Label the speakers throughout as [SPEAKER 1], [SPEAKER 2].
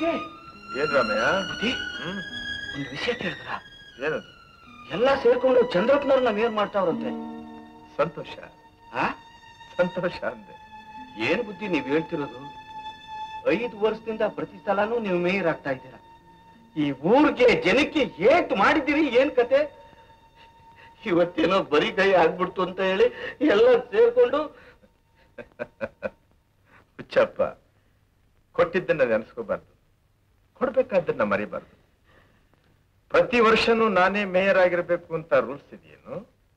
[SPEAKER 1] ಏನ್ ರಾಮಯ್ಯ?
[SPEAKER 2] ಒಂದು ವಿಷಯ ಕೇಳಿದ್ರ?
[SPEAKER 1] ಏನದು?
[SPEAKER 2] ಎಲ್ಲ ಸೇರ್ಕೊಂಡು ಚಂದ್ರಪ್ಪನವ್ರು ನಾವೇನ್ ಮಾಡ್ತಾವ್ರಂತೆ?
[SPEAKER 1] ಸಂತೋಷ ಸಂತೋಷ ಅಂದೆ.
[SPEAKER 2] ಏನ್ ಬುದ್ಧಿ ನೀವ್ ಹೇಳ್ತಿರೋದು? 5 ವರ್ಷದಿಂದ ಪ್ರತಿ ಸಲನೂ ನೀವು ಮೇಯರ್ ಆಗ್ತಾ ಇದ್ದೀರಾ. ಈ ಊರಿಗೆ ಜನಕ್ಕೆ ಏಟ್ ಮಾಡಿದ್ದೀರಿ? ಏನ್ ಕತೆ? ಇವತ್ತೇನೋ ಬರೀ ಕೈ ಆಗ್ಬಿಡ್ತು ಅಂತ ಹೇಳಿ ಎಲ್ಲ ಸೇರ್ಕೊಂಡು
[SPEAKER 1] ಹುಚ್ಚಪ್ಪ, ಕೊಟ್ಟಿದ್ದನ್ನ ನೆನೆಸ್ಕೋಬಾರ್ದು, ಕೊಡ್ಬೇಕಾದ್ದನ್ನ ಮರಿಬಾರ್ದು. ಪ್ರತಿ ವರ್ಷನೂ ನಾನೇ ಮೇಯರ್ ಆಗಿರ್ಬೇಕು ಅಂತ ರೂಲ್ಸ್ ಇದೆಯೇನು?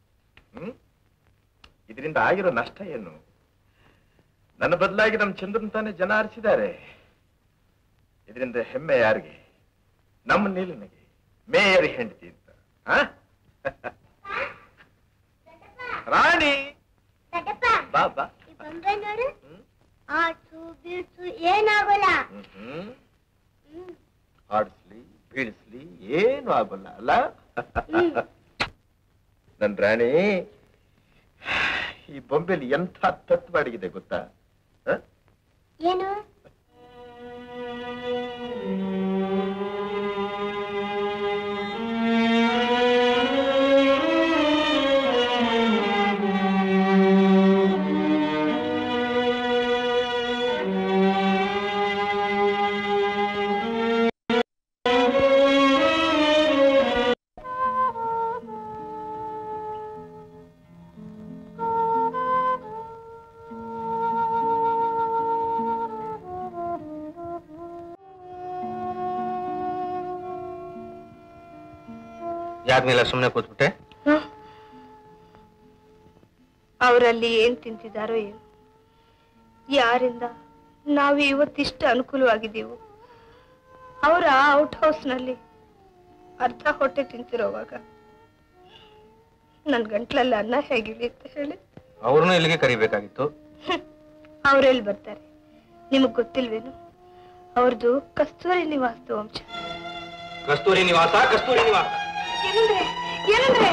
[SPEAKER 1] ಇದರಿಂದ ಆಗಿರೋ ನಷ್ಟ ಏನು? ನನ್ನ ಬದಲಾಗಿ ನಮ್ಮ ಚಂದ್ರನ್ ತಾನೇ ಜನ ಆರಿಸಿದ್ದಾರೆ. ಇದರಿಂದ ಹೆಮ್ಮೆ ಯಾರಿಗೆ? ನಮ್ಮ ನೀಲನಿಗೆ, ಮೇಯರ್ ಹೆಂಡತಿ ಅಂತ. ರಾಣಿ ಬಾಬಾ
[SPEAKER 3] ಏನಾಗಲ್ಲ.
[SPEAKER 1] ಆಡಿಸ್ಲಿ ಬೀಳಿಸ್ಲಿ ಏನು ಆಗೋಲ್ಲ ಅಲ್ಲ? ನನ್ ರಾಣಿ, ಈ ಬೊಂಬೆಲಿ ಎಂಥ ತತ್ವ ಅಡಗಿದೆ ಗೊತ್ತಾ?
[SPEAKER 3] ಏನು?
[SPEAKER 4] ಯಾದ್ಮೇಲೆ ಸುಮ್ಮನೆ ಕೂತ್ಬಿಟ್ಟೆ?
[SPEAKER 5] ಅವರಲ್ಲಿ ಏನ್ ತಿಂತಿದಾರೋ ಏನು, ಯಾರಿಂದ ನಾವು ಇವತ್ತಿಷ್ಟು ಅನುಕೂಲವಾಗಿದ್ದೀವು. ಅವರ ಔಟ್ ಹೌಸ್ ನಲ್ಲಿ ಅರ್ಧ ಹೊಟ್ಟೆ ತಿಂತಿರೋವಾಗ ನನ್ ಗಂಟ್ಲಲ್ಲಿ ಅನ್ನ ಹೇಗಿಳಿಯುತ್ತೆ ಹೇಳಿ?
[SPEAKER 4] ಅವ್ರನ್ನೂ ಇಲ್ಲಿಗೆ ಕರಿಬೇಕಾಗಿತ್ತು.
[SPEAKER 5] ಅವ್ರೆಲ್ಲಿ ಬರ್ತಾರೆ? ನಿಮಗ್ ಗೊತ್ತಿಲ್ವೇನು? ಅವ್ರದ್ದು ಕಸ್ತೂರಿ ನಿವಾಸದ ವಂಶ.
[SPEAKER 4] ಕಸ್ತೂರಿ ನಿವಾಸ, ಕಸ್ತೂರಿ ನಿವಾಸ
[SPEAKER 5] ಏನಂದ್ರೆ ಏನಂದ್ರೆ?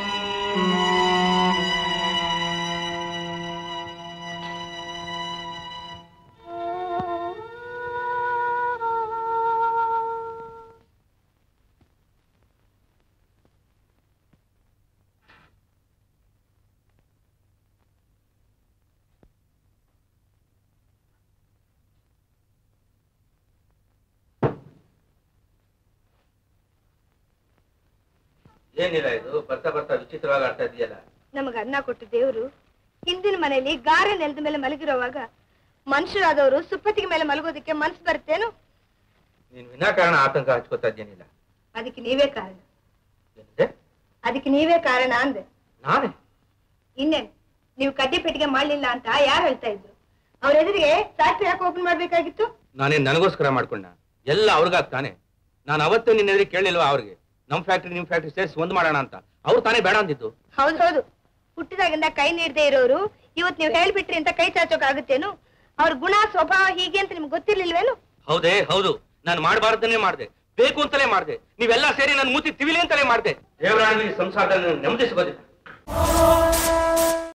[SPEAKER 4] ಏನಿಲ್ಲ, ಇದು ಬರ್ತಾ ಬರ್ತಾ ವಿಚಿತ್ರವಾಗಿ ಆಡ್ತಾ ಇದೆಯಲ್ಲ.
[SPEAKER 5] ನಮಗ ಅನ್ನ ಕೊಟ್ಟು ದೇವರು ಹಿಂದಿನ ಮನೆಯಲ್ಲಿ ಗಾರೆ ನೆಲದ ಮೇಲೆ ಮಲಗಿರುವಾಗ ಮನುಷ್ಯರಾದವರು ಸುಪ್ಪತ್ತಿಗೆ ಮೇಲೆ ಮಲಗೋದಕ್ಕೆ ಮನ್ಸು ಬರ್ತೇನು?
[SPEAKER 4] ನೀನ್ ವಿನಾಕಾರಣ ಆತಂಕ ಹಚ್ಕೋತಾ ಇದ್ದೇನಿಲ್ಲ.
[SPEAKER 5] ಅದಕ್ಕೆ ನೀವೇ ಕಾರಣ.
[SPEAKER 4] ಏನಿದೆ?
[SPEAKER 5] ಅದಕ್ಕೆ ನೀವೇ ಕಾರಣ ಅಂದೆ.
[SPEAKER 4] ನಾನೇ?
[SPEAKER 5] ಇನ್ನೇನ್, ನೀವು ಕಡ್ಡಿ ಪೆಟ್ಟಿಗೆ ಮಾಡ್ಲಿಲ್ಲ ಅಂತ ಯಾರು ಹೇಳ್ತಾ ಇದ್ರು? ಅವ್ರ ಎದುರಿಗೆ ಫ್ಯಾಕ್ಟ್ರಿ ಯಾಕೆ ಓಪನ್ ಮಾಡ್ಬೇಕಾಗಿತ್ತು?
[SPEAKER 4] ನಾನೇನ್ ನನಗೋಸ್ಕರ ಮಾಡ್ಕೊಂಡ? ಎಲ್ಲ ಅವ್ರಿಗಾಗ ತಾನೆ. ನಾನು ಅವತ್ತೇ ನಿನ್ನ ಎದುರಿಗೆ ಕೇಳಲಿಲ್ವಾ ಅವ್ರಿಗೆ ನಮ್ ಫ್ಯಾಕ್ಟ್ರಿ ನಿಮ್ ಫ್ಯಾಕ್ಟ್ರಿ ಸೇರಿಸಿ ಒಂದ್ ಮಾಡೋಣ ಅಂತ? ಅವ್ರು ತಾನೇ ಬೇಡ ಅಂದಿದ್ದು.
[SPEAKER 5] ಹೌದು, ಹುಟ್ಟಿದಾಗಿಂದ ಕೈ ನೀಡದೆ ಇರೋರು ಇವತ್ ನೀವು ಹೇಳ್ಬಿಟ್ರಿ ಅಂತ ಕೈ ಚಾಚೋಕ್ ಆಗುತ್ತೇನು? ಅವ್ರ ಗುಣ ಸ್ವಭಾವ ಹೀಗೆ ಅಂತ ನಿಮ್ಗೆ ಗೊತ್ತಿರ್ಲಿಲ್ವೇನು?
[SPEAKER 4] ಹೌದೇ ಹೌದು, ನಾನು ಮಾಡಬಾರ್ದನ್ನೇ ಮಾಡ್ದೆ, ಬೇಕು ಅಂತಲೇ ಮಾಡ್ದೆ. ನೀವೆಲ್ಲ ಸೇರಿ ನನ್ ಮೂತಿ ತಿವಿಲಿ ಅಂತಲೇ ಮಾಡ್ದೆ. ದೇವರಾಣಿ ಸಂಸಾರದಲ್ಲಿ ನೆಮ್ಮದಿ ಸಿಗೋದಿಲ್ಲ.